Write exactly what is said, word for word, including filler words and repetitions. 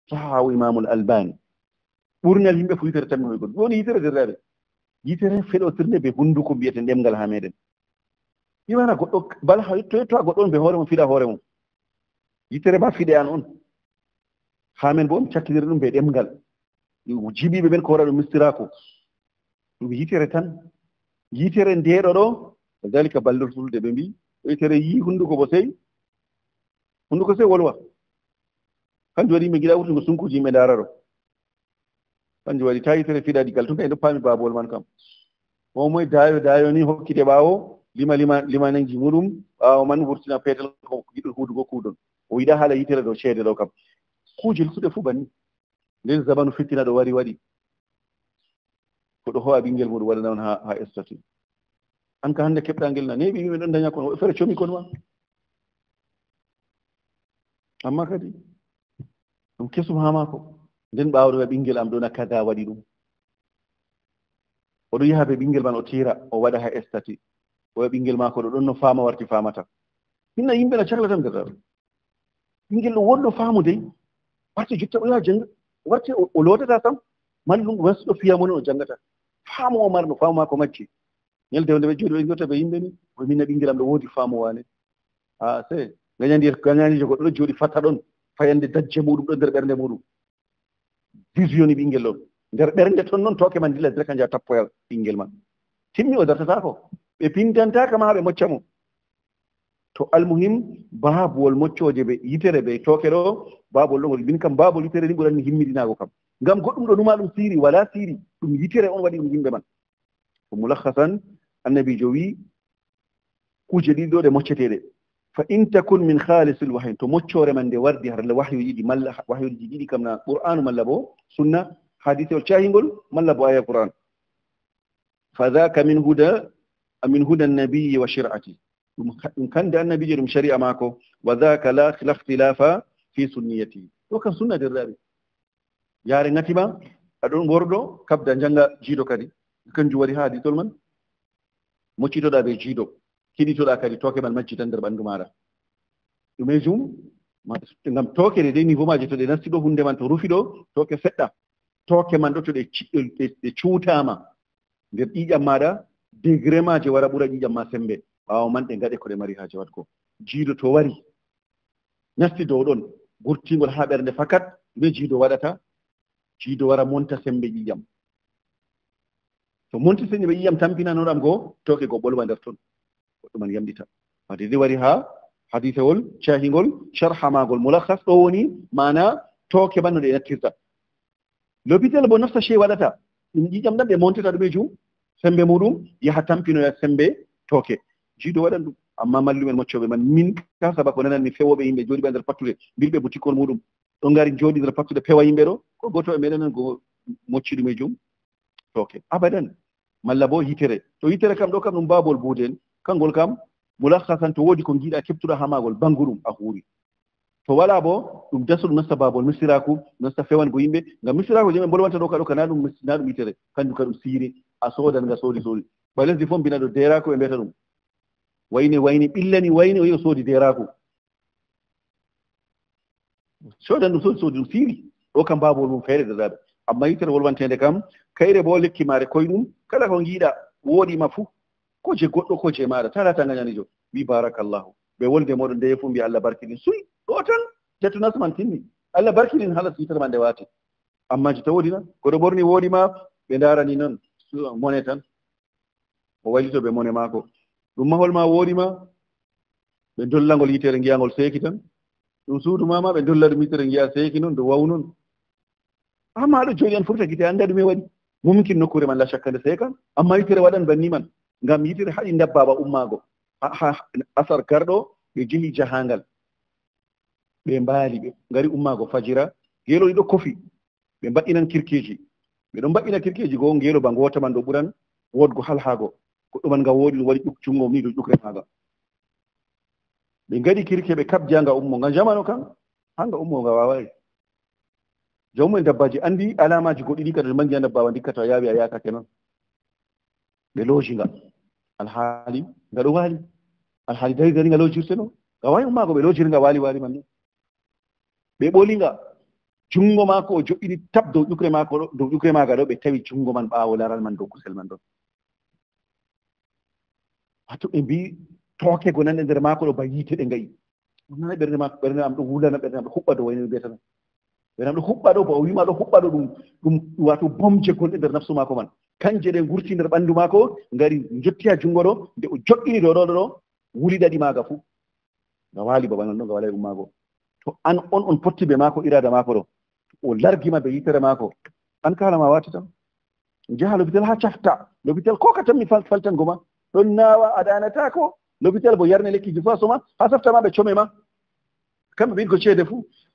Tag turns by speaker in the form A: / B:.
A: sahahu imamul albani ɓurnal yimɓe fu yitere tammi hoy goɗɗum woni yitere derraɓe yitere feɗotirde ɓe hunduko mbiyete ndemgal ha meɗen imana goɗɗo bala to yetto a goɗɗo on ɓe hoore mum fiɗa hoore mum yitere ma fiɗe an on ha men bo mi cakkidiri ɗum ɓe ɗemgal jibiɓe ɓen ko waɗa ɗum mistirako ɗum yitere tan yitere ndeɗo ɗo dalika ballortulde ɓe mbi yitere yi hunduko bo sey hunduko sey wolwa kanjum waɗi yimɓe giɗa wurtugo sunkuji yimɓe ndara ɗo kanjum waɗi ta yitere fiɗa ɗigal tun ka en ɗo paami babol man kam o moye dayo dayo ni hokkite ɓaawo lima lima limanenji muɗum ɓaawo man wurtina peetel ko yiɗo huudugo kuuɗon o yiɗa haala yitere ɗo ceede ɗo kam kuuje lutuɗe fuu banni nden zamanu fittina ɗo wari waɗi koɗo ho'a ɓinngel muɗum waɗana on ha ha estati an ka hannde keɓɗa ngel na neɓi yimɓe ɗon daña kono fere comi kon ma amma kadi ɗum kesum ha maako nden ɓaawɗo ɓe ɓinngel am ɗo na kada waɗi ɗum oɗo yaha ɓe ɓinngel man o tira o waɗa ha estati o ɓe ɓinngel maako ɗo ɗon no faama warti famata hinna yimɓe na cahlatan nder ɗaɗo ɓinngel ɗo wonno faamu dey warti jotta o yaha jannga warti o lootata sam mallum wasi ɗo fiyamoni o janngata faamu o marno faamu maako majji ñelde wonde ɓe jooɗi ɓe jota ɓe yimɓe ni o minna ɓinngel am ɗo woodi faamu wane a se gañandi gañanijo goɗɗo ɗo jooɗi fatta ɗon fayande dajje muɗum ɗo nder ɓernde muɗum visioni ɓinngel ɗon nder ɓernde toon noon tooke man dilla direct kanja tappoyal ɓinngel man timmi o dartatako ɓe pindantaka ma ɓe mocca mo to almuhim baabol moccooje ɓe yitere ɓe tooke ɗo baabol ɗo ngol min kam baabol yitere ni ɓuranmi himmidinago kam ngam goɗɗum ɗo numa ɗum siiri wala siiri ɗum yitere on waɗi ɗum yimɓe man ko mulakhasan annabijo wi kuje ɗiɗi ɗo ɗe mocceteɗe fa in takun min khalisil wahyi to moccore man nde wardi har wahyuji ɗi malla wahyuji ɗiɗi kam na qur'anu malla bo sunna hadisewol cahingol malla bo aya qur'an fa dhaka min huda min huda annabiyi wa shir'ati ɗum kande annabijo ɗum shari'a maako wa dhaka la ikhtilafa fi sunniyati ɗo kam sunna derraɓe yaare ngatima aɗon worɗo kabda janga jiiɗo kadi kanjum waɗi ha hadisol man moccitoɗa ɓe jiiɗo kiɗitoɗa kadi tooke man majji tan nder ɓanndu maɗa ɗume jum ngam tooke ɗe de niveau maji to ɗe nasti ɗo hunde man to rufi ɗo tooke seɗɗa tooke man ɗo to ɗe cuutama nder ƴiƴam maɗa degré maje wara ɓura ƴiƴam ma sembe ɓaawo man ɗe ngaɗe ko ɗe mari haaje watko jiiɗo to wari nasti dow ɗon gurtingol ha ɓernde fakat ɗume jiiɗo waɗata jiiɗo wara monta sembe ƴiƴam to monti sembe ƴiƴam tampinanoɗam goo tooke go ɓolwa nder toon goɗɗo man yamɗita hadisi wari ha hadisewol cahingol sharha magol mulakhas ɗo woni mana tooke man no ɗe nattirta l'hôpital bo nafta che waɗata ɗum ƴiƴam ɗan ɓe montata ɗume jum sembe muɗum yaha tampinoya sembe tooke jiiɗo waɗan ɗum amma mallumen moccoɓe man min ka saba ko nananmi fewoɓe yimɓe jooɗi ɓe nder pattude mbilɓe butikol muɗum ɗo ngari jooɗi nder pattude pewa yimɓe ɗo ko goto e meɗen go mocci ɗume jum tooke abadan malla bo yitere to yitere kam ɗo kam ɗum babol buuden kangol kam mulakhasan to woodi ko giiɗa keɓtuɗa ha magol banguɗum a huuri to wala bo ɗum daso ɗum nasta babol misiraku nasta fewango yimɓe ngam misiraku jemɓe bolwanta ɗo ka ɗo ka na ɗum na ɗum yitere kanjum ka ɗum siiri a soodan nga soodi soodi ba lesdi fof mbina ɗo deraku ɓe mbiyata ɗum wayni wayni ɓillani wayni o yi o soodi deraku soodan ɗum soodi soodi ɗum siiri ɗo kam babol mum feere dadaɓe amma yitere wolwantede kam kayre bo lekki maare koye ɗum kala ko giiɗa woɗima fuu ko je goɗɗo ko je maɗa talata gañanijo wi barakallahu ɓe wolde moɗon nde fu mbi Allah barkiɗin suy ɗo tan jettu nasman tinni Allah barkiɗin haala yitere ma nde waate amma ji tawoɗina koɗo ɓorni woɗima ɓe darani noon mone tan o waylito ɓe mone maako ɗum mahol ma woɗima ɓe dollagol yitere ngiyagol seeki tan ɗum suudu mama ɓe dolla ɗum yitere ngiya seeki noon do waw noon amma aɗo jooɗi an furta gite anda ɗume waɗi mumkin nokkure man la shakka nde seekan amma yitere waɗan banni man ngam yitere haɗi dabbaba ummago ha asar garɗo ɓe jehi jahangal ɓe mbaali ɓe ngari ummago fajira geelo ɗiɗo kofi ɓe mbaɗinan kirkeji ɓe ɗon mbaɗina kirkeji goo geelo ba ngota man ɗo ɓuran wodgo halhago goɗɗo man nga woodi ɗum waɗi ɗuk jungo ni ɗo ƴukre maga ɓe ngaɗi kirke ɓe kabja nga ummo nga jamano kan hanga ummo nga wawai jawmumen dabbaji andi alamaji goɗɗi ɗi kada mangi a dabbawa dikkata a yaawi a yakake noon ɓe looji nga alhaali nga ɗo waali alhaali dari dari nga loojirte noon nga wawi ummago ɓe loojiri nga waali waali man noon ɓe ɓoli nga jungo maako o joƴƴini tab dow ƴukre maako ɗo dow ƴukre maaga ɗo ɓe tawi jungo man ɓaawo laral man dow kusel man ɗon wato ɓe mbi tooke go nan e nder maako ɗo ba yiite ɗe ngayi ɗum nana ɓernde maako ɓernde am ɗo wulana ɓernde am ɗo huɓɓa ɗo wayno mbiyata ɓernde am ɗo huɓɓa ɗo ba o wima ɗo huɓɓa ɗo ɗum ɗum wato bomje gonɗe nder nafsu maako man kanje ɗe ngurti nder ɓanndu maako ngari jotti ha jungo ɗo nde o joƴƴini ɗo ɗo ɗo wuli ɗaɗi maaga fuu nga waali babal nan ɗo nga walay ummaago to an on on potti ɓe maako irada maako ɗo o largima ɓe yitere maako an kala ma wati tan jaha lopitel ha cafta lopitel ko ka tan mi faltango ma ɗon naawa a ɗanatako lopitel bo yarne lekkiji fo a soma ha saftama ɓe come ma kamɓe ɓe ko ceede fuu